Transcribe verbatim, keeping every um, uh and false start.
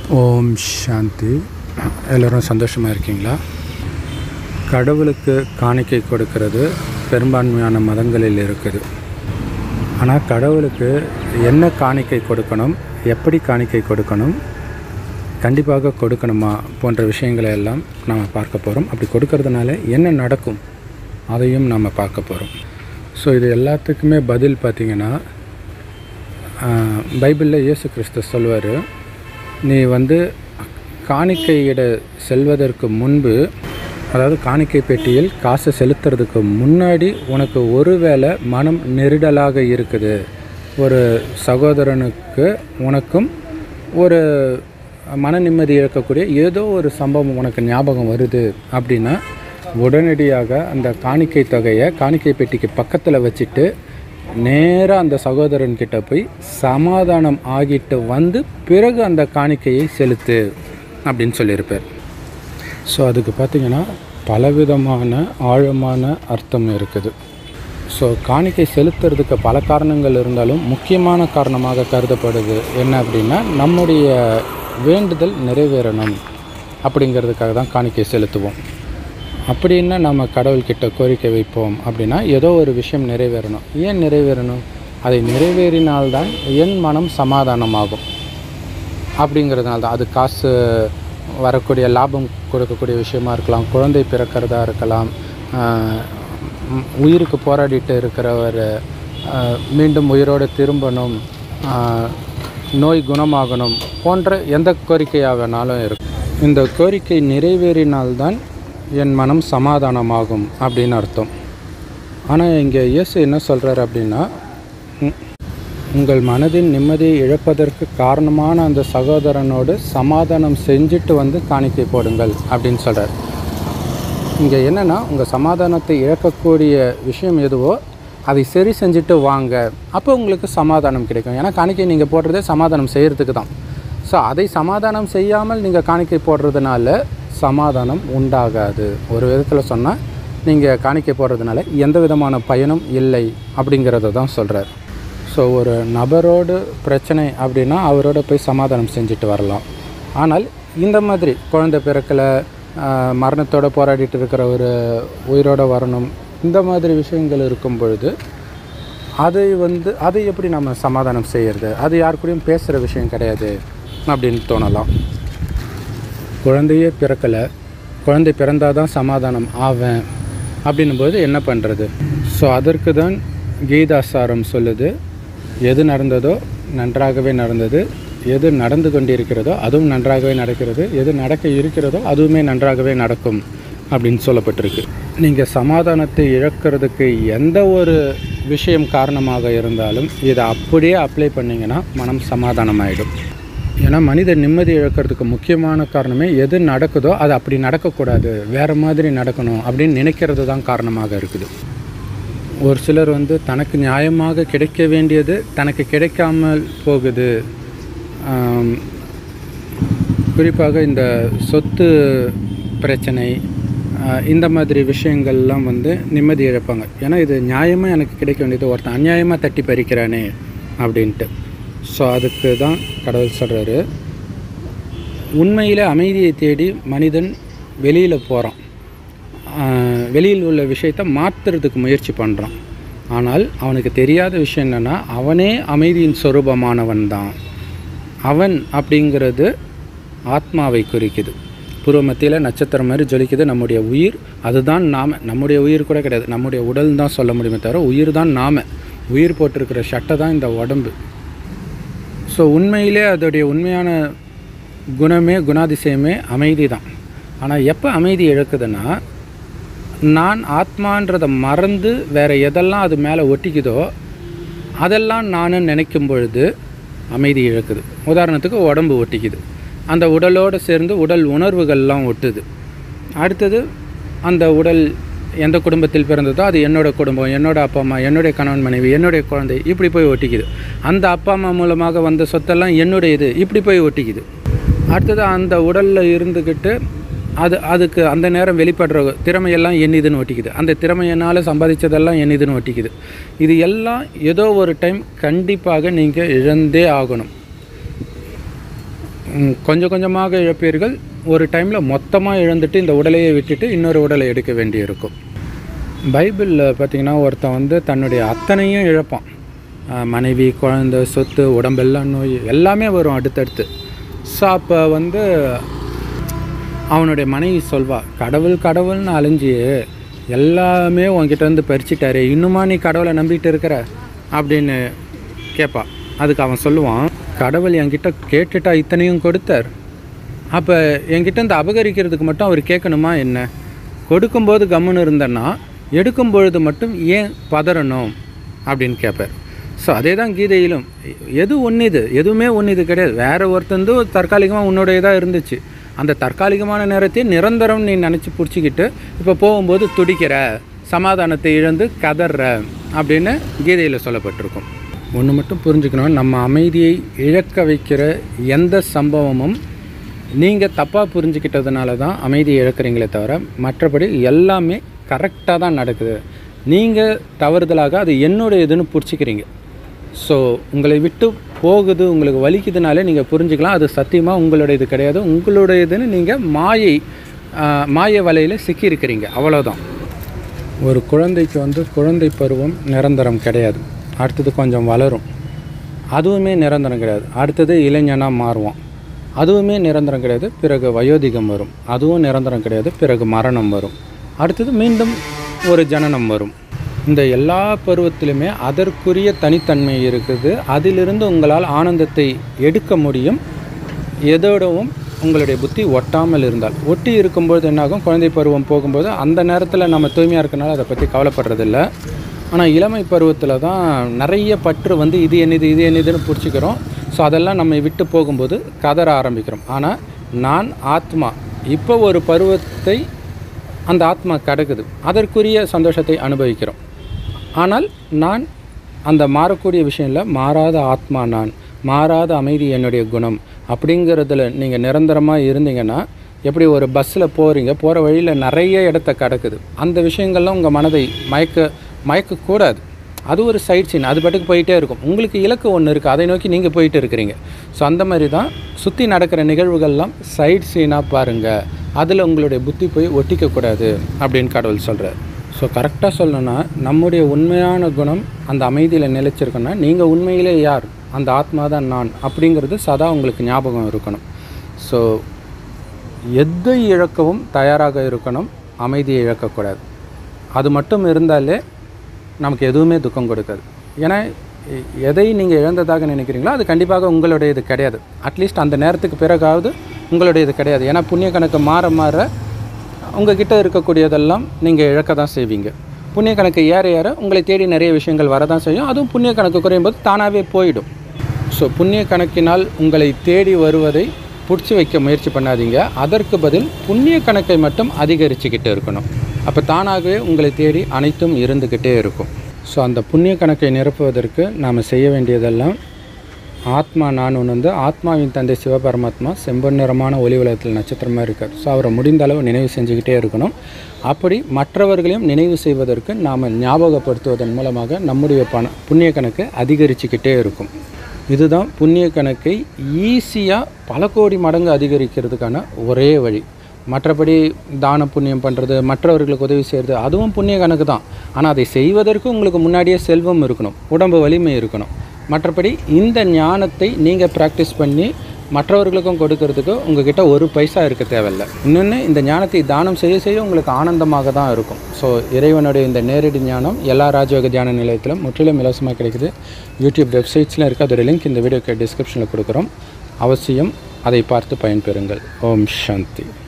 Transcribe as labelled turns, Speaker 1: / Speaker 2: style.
Speaker 1: ஓம் சாந்தி. எல்லோரும் சந்தோஷமாக இருக்கீங்களா? கடவுளுக்கு காணிக்கை கொடுக்கறது பெரும்பான்மையான மதங்களில் இருக்குது. ஆனால் கடவுளுக்கு என்ன காணிக்கை கொடுக்கணும், எப்படி காணிக்கை கொடுக்கணும், கண்டிப்பாக கொடுக்கணுமா போன்ற விஷயங்களை எல்லாம் நாம் பார்க்க போகிறோம். அப்படி கொடுக்கறதுனால என்ன நடக்கும் அதையும் நாம் பார்க்க போகிறோம். ஸோ இது எல்லாத்துக்குமே பதில் பார்த்திங்கன்னா, பைபிளில் இயேசு கிறிஸ்து சொல்வார், நீ வந்து காணிக்கையிட செல்வதற்கு முன்பு, அதாவது காணிக்கை பெட்டியில் காசை செலுத்துறதுக்கு முன்னாடி உனக்கு ஒருவேளை மனம் நெருடலாக இருக்குது, ஒரு சகோதரனுக்கு உனக்கும் ஒரு மன நிம்மதி இழக்கக்கூடிய ஏதோ ஒரு சம்பவம் உனக்கு ஞாபகம் வருது அப்படின்னா, உடனடியாக அந்த காணிக்கை தொகையை காணிக்கை பெட்டிக்கு பக்கத்தில் வச்சுட்டு நேராக அந்த சகோதரன்கிட்ட போய் சமாதானம் ஆகிட்டு வந்து பிறகு அந்த காணிக்கையை செலுத்து அப்படின்னு சொல்லியிருப்பார். ஸோ அதுக்கு பார்த்திங்கன்னா பலவிதமான ஆழமான அர்த்தம் இருக்குது. ஸோ காணிக்கை செலுத்துறதுக்கு பல காரணங்கள் இருந்தாலும் முக்கியமான காரணமாக கருதப்படுது என்ன அப்படின்னா, நம்முடைய வேண்டுதல் நிறைவேறணும் அப்படிங்கிறதுக்காக தான் காணிக்கை செலுத்துவோம். அப்படின்னா நம்ம கடவுள்கிட்ட கோரிக்கை வைப்போம் அப்படின்னா ஏதோ ஒரு விஷயம் நிறைவேறணும். ஏன் நிறைவேறணும்? அதை நிறைவேறினால்தான் என் மனம் சமாதானமாகும் அப்படிங்கிறதுனால தான். அது காசு வரக்கூடிய லாபம் கொடுக்கக்கூடிய விஷயமா இருக்கலாம், குழந்தை பிறக்கிறதா இருக்கலாம், உயிருக்கு போராடிட்டு இருக்கிறவர் மீண்டும் உயிரோடு திரும்பணும், நோய் குணமாகணும் போன்ற எந்த கோரிக்கையாக வேணாலும் இருக்கும். இந்த கோரிக்கை நிறைவேறினால்தான் என் மனம் சமாதானமாகும் அப்படின்னு அர்த்தம். ஆனால் இங்கே இயேசு என்ன சொல்கிறார் அப்படின்னா, உங்கள் மனதின் நிம்மதியை இழப்பதற்கு காரணமான அந்த சகோதரனோடு சமாதானம் செஞ்சுட்டு வந்து காணிக்கை போடுங்கள் அப்படின்னு சொல்கிறார். இங்கே என்னென்னா, உங்கள் சமாதானத்தை இழக்கக்கூடிய விஷயம் எதுவோ அதை சரி செஞ்சுட்டு வாங்க, அப்போ உங்களுக்கு சமாதானம் கிடைக்கும். ஏன்னா காணிக்கை நீங்கள் போடுறதே சமாதானம் செய்கிறதுக்கு தான். ஸோ அதை சமாதானம் செய்யாமல் நீங்கள் காணிக்கை போடுறதுனால சமாதானம் உண்டாகாது. ஒரு விதத்தில் சொன்னால், நீங்கள் காணிக்கை போடுறதுனால எந்த விதமான பயனும் இல்லை அப்படிங்கிறத தான் சொல்கிறார். ஸோ ஒரு நபரோடு பிரச்சனை அப்படின்னா அவரோட போய் சமாதானம் செஞ்சுட்டு வரலாம். ஆனால் இந்த மாதிரி குழந்தை பிறக்கலை, மரணத்தோடு போராடிட்டு இருக்கிற ஒரு உயிரோடு வரணும், இந்த மாதிரி விஷயங்கள் இருக்கும் பொழுது அதை வந்து அதை எப்படி நம்ம சமாதானம் செய்கிறது? அது யார் கூடயும் பேசுகிற விஷயம் கிடையாது அப்படின்னு தோணலாம். குழந்தையே பிறக்கலை, குழந்தை பிறந்தால் தான் சமாதானம் ஆவேன் அப்படின்னும்போது என்ன பண்ணுறது? ஸோ அதற்கு தான் கீதாசாரம் சொல்லுது, எது நடந்ததோ நன்றாகவே நடந்தது, எது நடந்து கொண்டிருக்கிறதோ அதுவும் நன்றாகவே நடக்கிறது, எது நடக்க இருக்கிறதோ அதுவுமே நன்றாகவே நடக்கும் அப்படின்னு சொல்லப்பட்டிருக்கு. நீங்கள் சமாதானத்தை இழக்கிறதுக்கு எந்த ஒரு விஷயம் காரணமாக இருந்தாலும் இதை அப்படியே அப்ளை பண்ணிங்கன்னா மனம் சமாதானமாகிடும். ஏன்னா மனித நிம்மதி இழக்கிறதுக்கு முக்கியமான காரணமே எது நடக்குதோ அது அப்படி நடக்கக்கூடாது, வேறு மாதிரி நடக்கணும் அப்படின்னு நினைக்கிறது தான் காரணமாக இருக்குது. ஒரு சிலர் வந்து தனக்கு நியாயமாக கிடைக்க வேண்டியது தனக்கு கிடைக்காமல் போகுது. குறிப்பாக இந்த சொத்து பிரச்சனை, இந்த மாதிரி விஷயங்கள்லாம் வந்து நிம்மதி இழப்பாங்க. ஏன்னா இது நியாயமாக எனக்கு கிடைக்க வேண்டியது ஒருத்தன் அநியாயமாக தட்டி பறிக்கிறானே அப்படின்ட்டு. ஸோ அதுக்கு தான் கடவுள் சொல்கிறாரு, உண்மையில் அமைதியை தேடி மனிதன் வெளியில் போகிறான், வெளியில் உள்ள விஷயத்தை மாற்றுறதுக்கு முயற்சி பண்ணுறான். ஆனால் அவனுக்கு தெரியாத விஷயம் என்னென்னா, அவனே அமைதியின் சொரூபமானவன் தான். அவன் அப்படிங்கிறது ஆத்மாவை குறிக்குது. பூர்வ மத்தியில் நட்சத்திரம் மாதிரி ஜொலிக்குது நம்முடைய உயிர். அதுதான் நாம். நம்முடைய உயிர் கூட கிடையாது, நம்முடைய உடல் தான் சொல்ல முடியுமே தவிர உயிர் தான் நாம். உயிர் போட்டிருக்கிற சட்டை தான் இந்த உடம்பு. ஸோ உண்மையிலே அதோடைய உண்மையான குணமே குணாதிசயமே அமைதி தான். ஆனால் எப்போ அமைதி இழக்குதுன்னா, நான் ஆத்மான்றதை மறந்து வேறு எதெல்லாம் அது மேலே ஒட்டிக்குதோ அதெல்லாம் நான் நினைக்கும் பொழுது அமைதி இழக்குது. உதாரணத்துக்கு உடம்பு ஒட்டிக்குது, அந்த உடலோடு சேர்ந்து உடல் உணர்வுகள்லாம் ஒட்டுது. அடுத்தது அந்த உடல் எந்த குடும்பத்தில் பிறந்ததோ அது என்னோடய குடும்பம், என்னோடய அப்பா அம்மா, என்னுடைய கணவன் மனைவி, என்னுடைய குழந்தை, இப்படி போய் ஒட்டிக்குது. அந்த அப்பா அம்மா மூலமாக வந்த சொத்தெல்லாம் என்னுடைய இது, இப்படி போய் ஒட்டிக்குது. அடுத்தது அந்த உடலில் இருந்துக்கிட்டு அது அதுக்கு அந்த நேரம் வெளிப்படுற திறமையெல்லாம் என்னதுன்னு ஒட்டிக்குது. அந்த திறமையினால் சம்பாதிச்சதெல்லாம் என்னதுன்னு ஒட்டிக்குது. இது எல்லாம் ஏதோ ஒரு டைம் கண்டிப்பாக நீங்கள் இழந்தே ஆகணும். கொஞ்சம் கொஞ்சமாக இழப்பீர்கள். ஒரு டைமில் மொத்தமாக இழந்துட்டு இந்த உடலையை விட்டுட்டு இன்னொரு உடலை எடுக்க வேண்டியிருக்கும். பைபிளில் பார்த்திங்கன்னா ஒருத்தன் வந்து தன்னுடைய அத்தனையும் இழப்பான். மனைவி, குழந்தை, சொத்து, உடம்பெல்லாம், நோய் எல்லாமே வரும் அடுத்தடுத்து. ஸோ அப்போ வந்து அவனுடைய மனைவி சொல்வா, கடவுள் கடவுள்னு அலைஞ்சி எல்லாமே உன்கிட்ட வந்து பறிச்சிட்டாரு, இன்னுமா நீ கடவுளை நம்பிட்டு இருக்கிற அப்படின்னு கேட்பா. அதுக்கு அவன் சொல்லுவான், கடவுள் என்கிட்ட கேட்டுட்டா இத்தனையும் கொடுத்தார், அப்போ என்கிட்ட இந்த அபகரிக்கிறதுக்கு மட்டும் அவர் கேட்கணுமா என்ன? கொடுக்கும்போது கம்முன்னு இருந்தேன்னா எடுக்கும் பொழுது மட்டும் ஏன் பதறணும் அப்படின்னு கேட்பார். ஸோ அதே தான் கீதையிலும், எது ஒன்றுது, எதுவுமே ஒன்றுது கிடையாது. வேறு ஒருத்தந்து தற்காலிகமாக உன்னுடையதாக இருந்துச்சு, அந்த தற்காலிகமான நேரத்தையும் நிரந்தரம் நீ நினச்சி பிடிச்சிக்கிட்டு இப்போ போகும்போது துடிக்கிற, சமாதானத்தை இழந்து கதற அப்படின்னு கீதையில் சொல்லப்பட்டிருக்கும். ஒன்று மட்டும் புரிஞ்சுக்கணும், நம்ம அமைதியை இழக்க வைக்கிற எந்த சம்பவமும் நீங்கள் தப்பாக புரிஞ்சுக்கிட்டதுனால தான் அமைதியை இழக்கிறீங்களே தவிர, மற்றபடி எல்லாமே கரெக்டாக தான் நடக்குது. நீங்கள் தவறுதலாக அது என்னுடைய இதுன்னு பிடிச்சிக்கிறீங்க. ஸோ உங்களை விட்டு போகுது, உங்களுக்கு வலிக்குதுனாலே நீங்கள் புரிஞ்சுக்கலாம் அது சத்தியமாக உங்களுடைய இது கிடையாது, உங்களுடைய இதுன்னு நீங்கள் மாயை மாய வலையில் சிக்கியிருக்கிறீங்க, அவ்வளோதான். ஒரு குழந்தைக்கு வந்து குழந்தை பருவம் நிரந்தரம் கிடையாது. அடுத்தது கொஞ்சம் வளரும், அதுவுமே நிரந்தரம் கிடையாது. அடுத்தது இளைஞனாக மாறுவான், அதுவுமே நிரந்தரம் கிடையாது. பிறகு வயோதிகம் வரும், அதுவும் நிரந்தரம் கிடையாது. பிறகு மரணம் வரும், அடுத்தது மீண்டும் ஒரு ஜனனம் வரும். இந்த எல்லா பருவத்திலுமே அதற்குரிய தனித்தன்மை இருக்குது. அதிலிருந்து உங்களால் ஆனந்தத்தை எடுக்க முடியும், எதோடவும் உங்களுடைய புத்தி ஒட்டாமல் இருந்தால். ஒட்டி இருக்கும்போது என்னாகும், குழந்தை பருவம் போகும்போது அந்த நேரத்தில் நம்ம தூய்மையாக இருக்கனால அதை பற்றி கவலைப்படுறதில்ல. ஆனால் இளமை பருவத்தில் தான் நிறைய பற்று வந்து இது என்னது இது என்னதுன்னு பிடிச்சிக்கிறோம். ஸோ அதெல்லாம் நம்ம விட்டு போகும்போது கதற ஆரம்பிக்கிறோம். ஆனால் நான் ஆத்மா, இப்போ ஒரு பருவத்தை அந்த ஆத்மா கிடக்குது, அதற்குரிய சந்தோஷத்தை அனுபவிக்கிறோம். ஆனால் நான் அந்த மாறக்கூடிய விஷயம் இல்லை, மாறாத ஆத்மா நான், மாறாத அமைதி என்னுடைய குணம் அப்படிங்கிறதுல நீங்கள் நிரந்தரமாக இருந்தீங்கன்னா, எப்படி ஒரு பஸ்ஸில் போகிறீங்க, போகிற வழியில் நிறைய இடத்த கிடக்குது, அந்த விஷயங்கள்லாம் உங்கள் மனதை மயக்க மயக்கக்கூடாது. அது ஒரு சைட் சீன், அது பாட்டுக்கு போயிட்டே இருக்கும். உங்களுக்கு இலக்கு ஒன்று இருக்குது, அதை நோக்கி நீங்கள் போயிட்டு இருக்கிறீங்க. ஸோ அந்த மாதிரி தான் சுற்றி நடக்கிற நிகழ்வுகள்லாம் சைட் சீனாக பாருங்கள், அதில் உங்களுடைய புத்தி போய் ஒட்டிக்கக்கூடாது அப்படின்னு கடவுள் சொல்கிறார். ஸோ கரெக்டாக சொல்லணுன்னா, நம்முடைய உண்மையான குணம் அந்த அமைதியில் நிலைச்சிருக்குன்னா, நீங்கள் உண்மையிலே யார், அந்த ஆத்மா தான் நான் அப்படிங்கிறது சதா உங்களுக்கு ஞாபகம் இருக்கணும். ஸோ எதை இழக்கவும் தயாராக இருக்கணும், அமைதியை இழக்கக்கூடாது. அது மட்டும் இருந்தாலே நமக்கு எதுவுமே துக்கம் கொடுக்காது. ஏன்னா எதை நீங்கள் இழந்ததாக நினைக்கிறீங்களோ அது கண்டிப்பாக உங்களுடைய இது கிடையாது. அட்லீஸ்ட் அந்த நேரத்துக்கு பிறகாவது உங்களுடைய இது கிடையாது. ஏன்னா புண்ணிய கணக்கு மாற மாற உங்கள்கிட்ட இருக்கக்கூடியதெல்லாம் நீங்கள் இழக்க தான் செய்வீங்க. புண்ணிய கணக்கு ஏற ஏற உங்களை தேடி நிறைய விஷயங்கள் வரதான் செய்யும். அதுவும் புண்ணிய கணக்கு குறையும் போது தானாகவே போயிடும். ஸோ புண்ணிய கணக்கினால் உங்களை தேடி வருவதை பிடிச்சி வைக்க முயற்சி பண்ணாதீங்க. அதற்கு பதில் புண்ணிய கணக்கை மட்டும் அதிகரிச்சுக்கிட்டு இருக்கணும். அப்போ தானாகவே உங்களை தேடி அனைத்தும் இருந்துக்கிட்டே இருக்கும். ஸோ அந்த புண்ணிய கணக்கை நிரப்புவதற்கு நாம் செய்ய வேண்டியதெல்லாம், ஆத்மா நான் ஒன்று வந்து ஆத்மாவின் தந்தை சிவபரமாத்மா செம்பொன்னிறமான ஒளி உலகத்தில் நட்சத்திரமாக இருக்கார். ஸோ அவரை முடிந்த அளவு நினைவு செஞ்சுக்கிட்டே இருக்கணும். அப்படி மற்றவர்களையும் நினைவு செய்வதற்கு நாம் ஞாபகப்படுத்துவதன் மூலமாக நம்முடைய பண புண்ணிய கணக்கு அதிகரிச்சுக்கிட்டே இருக்கும். இதுதான் புண்ணிய கணக்கை ஈஸியாக பல கோடி மடங்கு அதிகரிக்கிறதுக்கான ஒரே வழி. மற்றபடி தான புண்ணியம் பண்ணுறது, மற்றவர்களுக்கு உதவி செய்கிறது, அதுவும் புண்ணிய கணக்கு தான். ஆனால் அதை செய்வதற்கு உங்களுக்கு முன்னாடியே செல்வம் இருக்கணும், உடம்பு வலிமை இருக்கணும். மற்றபடி இந்த ஞானத்தை நீங்கள் ப்ராக்டிஸ் பண்ணி மற்றவர்களுக்கும் கொடுக்கறதுக்கு உங்ககிட்ட ஒரு பைசா இருக்க தேவையில்லை. இன்னொன்று, இந்த ஞானத்தை தானம் செய்ய செய்ய உங்களுக்கு ஆனந்தமாக தான் இருக்கும். ஸோ இறைவனுடைய இந்த நேரடி ஞானம் எல்லா ராஜயோக தியான நிலையத்திலும் முற்றிலும் இலவசமாக கிடைக்குது. யூடியூப் வெப்சைட்ஸ்லாம் இருக்குது, அதோட லிங்க் இந்த வீடியோக்கு டிஸ்கிரிப்ஷனில் கொடுக்குறோம். அவசியம் அதை பார்த்து பயன்பெறுங்கள். ஓம் சாந்தி.